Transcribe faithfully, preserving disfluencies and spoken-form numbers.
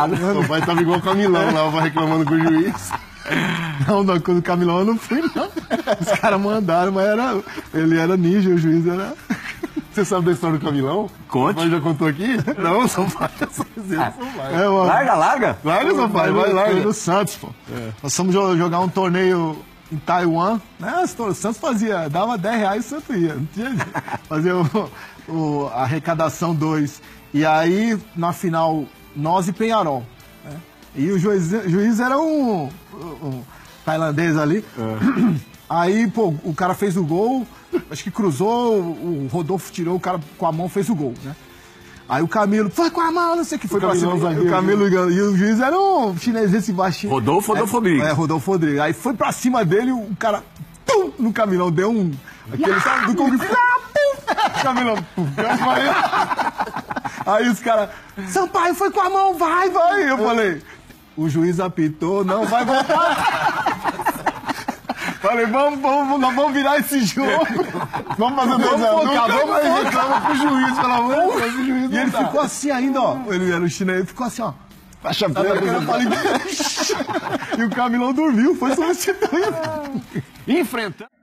nada. Meu pai tava igual o Camilão lá, vai reclamando com o juiz. Não, não, quando o Camilão eu não fui, não. Os caras mandaram, mas era, ele era ninja, o juiz era... Você sabe da história do Camilão? Conte. Mas já contou aqui? Não, São Paulo. É, uma... Larga, larga. Larga, São Paulo, vai, larga. No Santos, pô. É. Nós fomos jogar um torneio em Taiwan, né? O Santos fazia, dava dez reais e o Santos ia. Não tinha jeito. Fazia o, o, a arrecadação dois. E aí, na final, nós e Penharol. Né? E o juiz, juiz era um, um tailandês ali. É. Aí, pô, o cara fez o gol, acho que cruzou, o Rodolfo tirou, o cara com a mão fez o gol, né? Aí o Camilo, foi com a mão, não sei o que, foi pra cima. O Camilo e o juiz era um chinês esse baixinho. Rodolfo, Rodolfo Rodrigues. É, Rodolfo Rodrigues. Aí foi pra cima dele, o cara, pum, no Camilão, deu um, aquele, sabe, do Kung Fu, pum, Camilão, pum, deu um vai. Aí os caras, Sampaio, foi com a mão, vai, vai. Eu falei, o juiz apitou, não vai voltar. Falei, vamos, vamos, nós vamos virar esse jogo. Vamos fazer dois a um. Vamos aí, reclama pro juiz, pelo amor de Deus. O juiz e ele ficou assim ainda, ó. Ele era o chinês, ele ficou assim, ó. Faixa preta. E o Camilão dormiu, foi solicitando. Enfrentando.